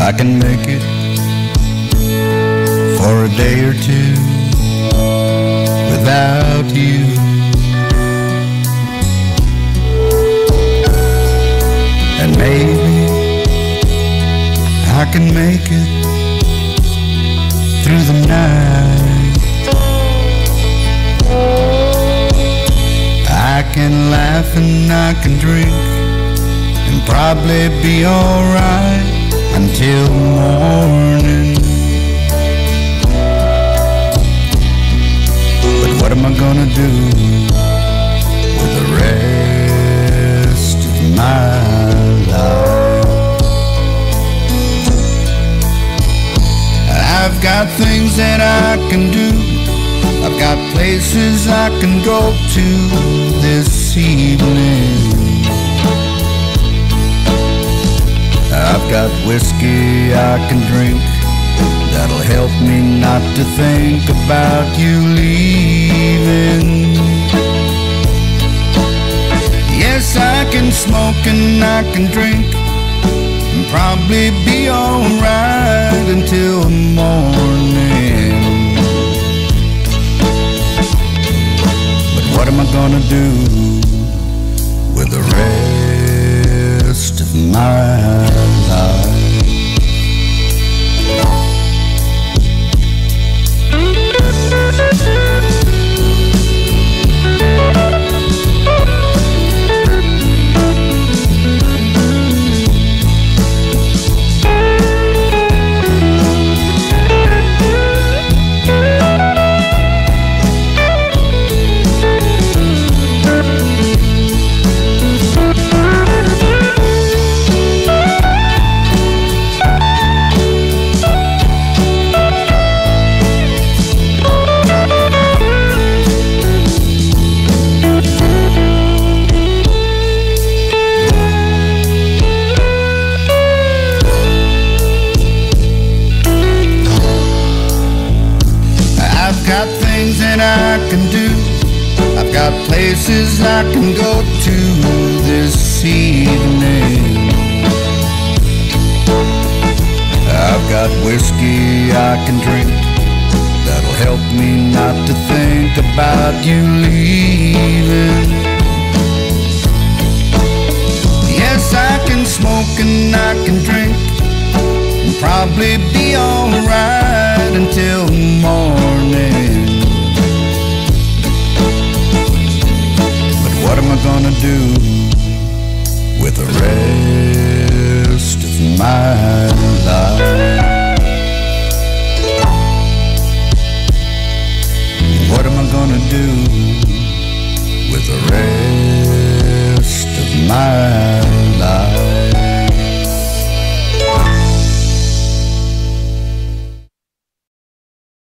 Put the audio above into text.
I can make it for a day or two without you. And maybe I can make it through the night. I can laugh and I can drink and probably be alright until morning. But what am I gonna do with the rest of my life? I've got things that I can do, I've got places I can go to this evening. I've got whiskey I can drink that'll help me not to think about you leaving. Yes, I can smoke and I can drink and probably be alright until morning. But what am I gonna do with the rest of my life? I've got things that I can do, I've got places I can go to this evening. I've got whiskey I can drink that'll help me not to think about you leaving. Yes, I can smoke and I can drink and probably be alright until morning. But what am I gonna do with the rest of my life? What am I gonna do with the rest of my life?